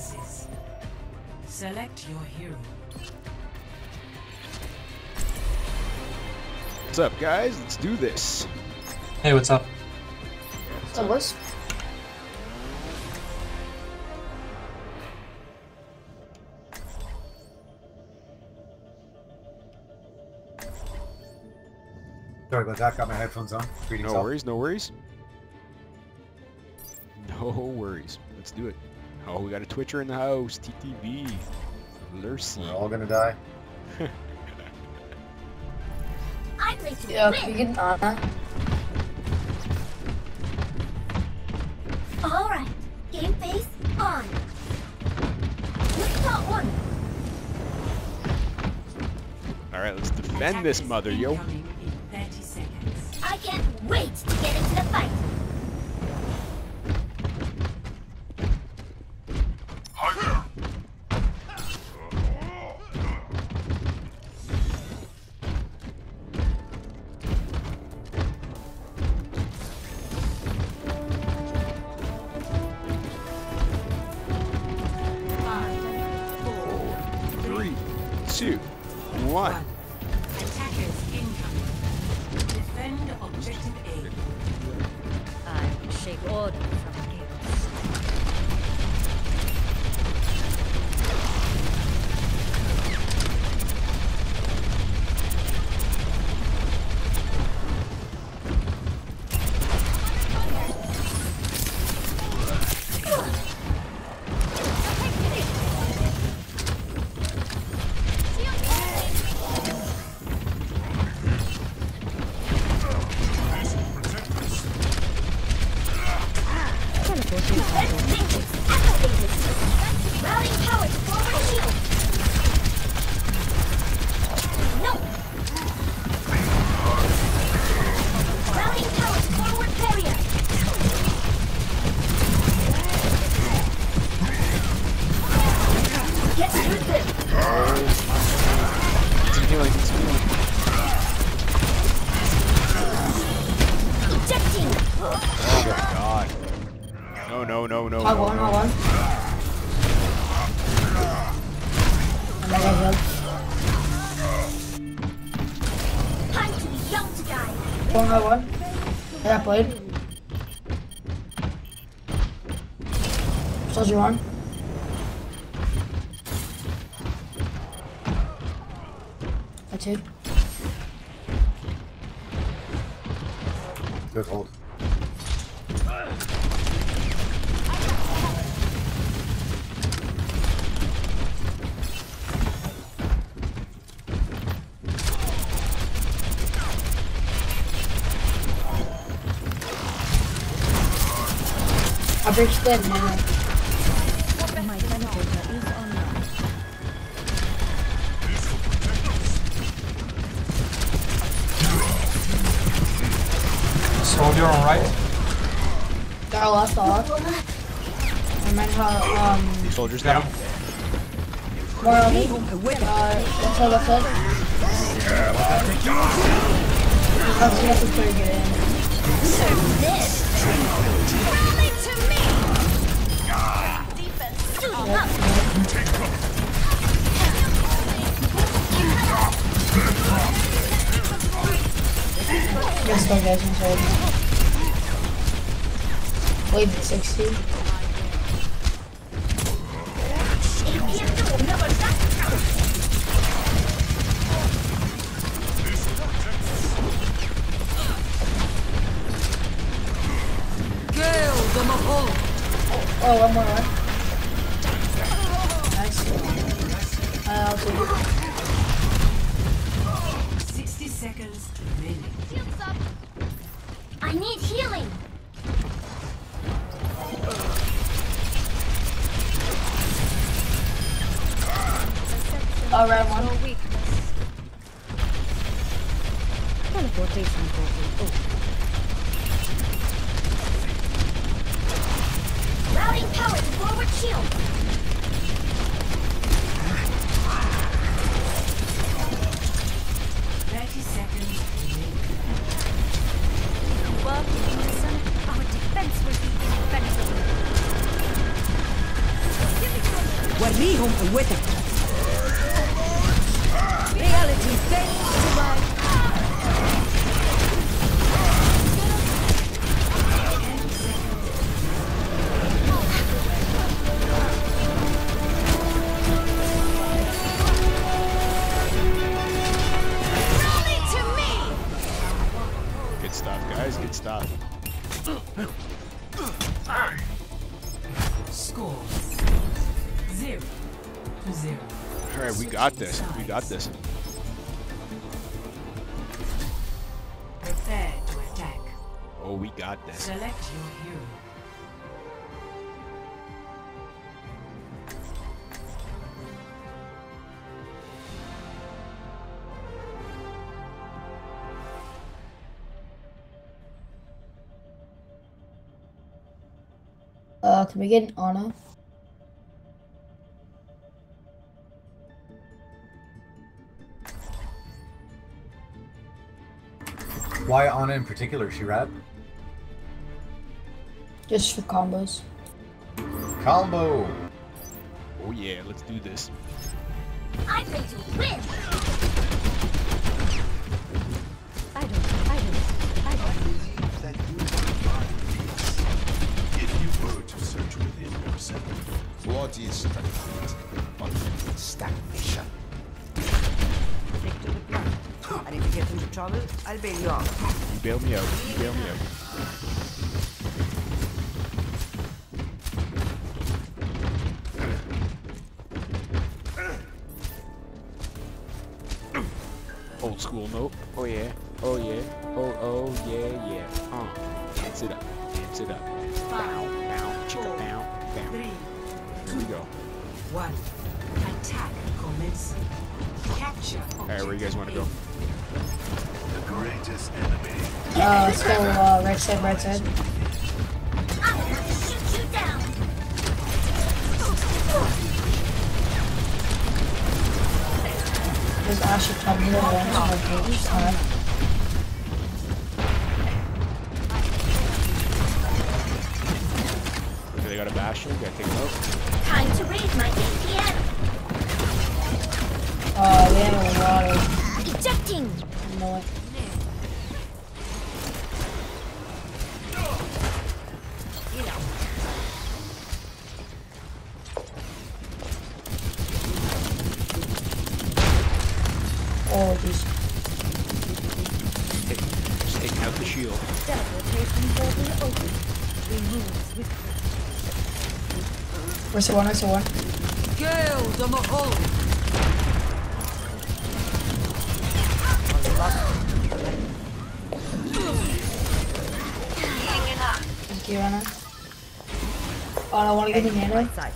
choices. Select your hero. What's up, guys? Let's do this. Hey, what's up? So what's Sorry about that, got my headphones on. Greetings No all. worries, no worries. No worries. Let's do it. Oh, we got a Twitcher in the house. TTV. Lurcy. We're all gonna die. I'm ready to yeah, win. we can All right, game face on. Let's start one. Alright, let's defend this mother, yo. Incoming in 30 seconds. I can't wait to get into the fight. Three, two, one. Attackers incoming. Defend objective A. I will shake order from chaos. Rallying power to forward shield. No. Rallying power to forward barrier. Get through this. It's healing, it's healing. Ejecting. Oh my god. No, no, no, no, hog no, one, no. hog one. And I got healed. Time to be young to die. One, hog one. I got played. Soldier one. Got two. Good hold. I breached dead, man. My teleporter is online. Soldier on right. Got our last dog. I might have, Soldiers down. more on me. Left side, left side. That's pretty good. This. Rally to me. Defense suiting up. Let's go, guys. I'm sorry. Wait, 60. Oh, one more, one. Nice. I'll take it. 60 seconds remaining. Shields up. I need healing. Alright, one. Teleportation portal open. Routing power to forward shield. 30 seconds remaining. Working in the sun, our defense will be invincible. Giving you وريهم قوتك. Reality fades to life. Good stuff, guys. Good stuff. Score 0-0. All right, we got this. We got this. Prepare to attack. Oh, we got this. Select your hero. Can we get an Ana? Why Ana in particular? She rad? Just for combos. Combo! Oh yeah, let's do this. I'm ready to win. I don't. If you were to search within yourself, what is stagnant but stagnation? Stick to the plan. And if you get into trouble, I'll bail you out. You bail me out. You bail me out. Old school note. Oh yeah. Oh yeah. Oh yeah, yeah. Dance it up. Dance it up. Bow, bow, chicka, bow, bow. 3, Here we go. 1. Attack commencing. Capture objective. Alright, where you guys want to go? The greatest enemy. Let's go right side, right side. I'm gonna shoot you down. There's Asher coming in the range. Okay, they got a bastion. Gotta take them out. Time to raise my APM. They have a lot of... Ejecting. You know what? Oh, jeez. Just taking out the shield. Where's the one? Where's the one? Gale the Mahal. Thank you, Anna. Oh, I want to get the nano. Side.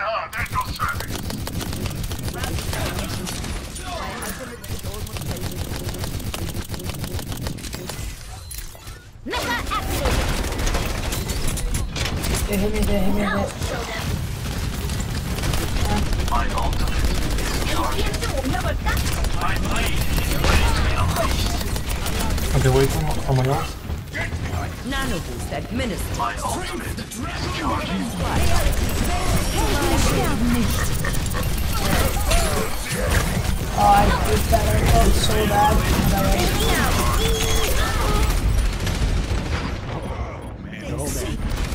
Mecha activated. They hit me, they hit me, Now they... show them. APM will never got. Okay, wait for my last. Nano boost administered. Oh, I did that. I felt so bad. Oh man.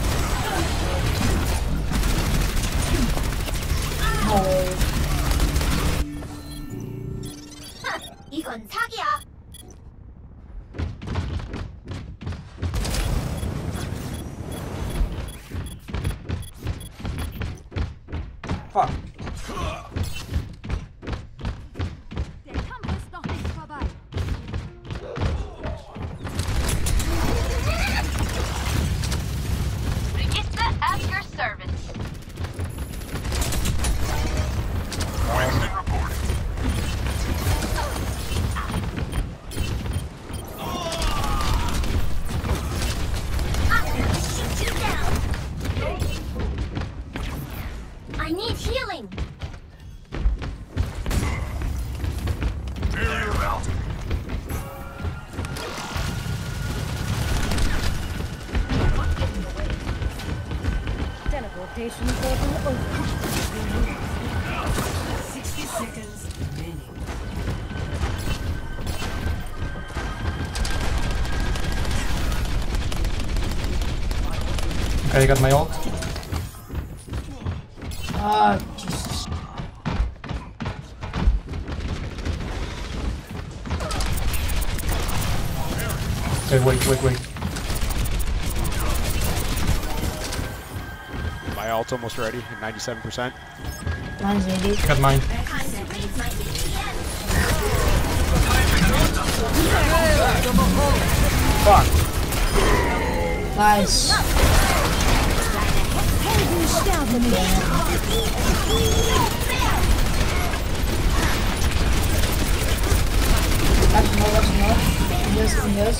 이건 사기야. Fuck. Register at your service. I'm gonna shoot you down. I need healing. Teleportation portal open. 60 seconds remaining. Okay, I got my ult. Ah, Jesus. Okay, wait. My ult's almost ready at 97%. Mine's 80. I got mine. Concentrate my DVA. Fuck. Nice. That's more. Yes.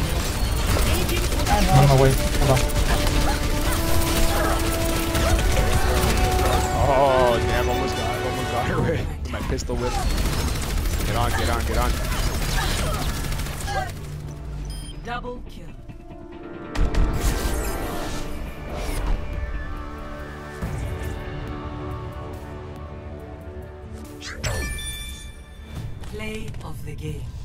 No, wait. Hold on. Oh, damn, almost got her with my pistol whip. Get on. Double kill. Play of the game.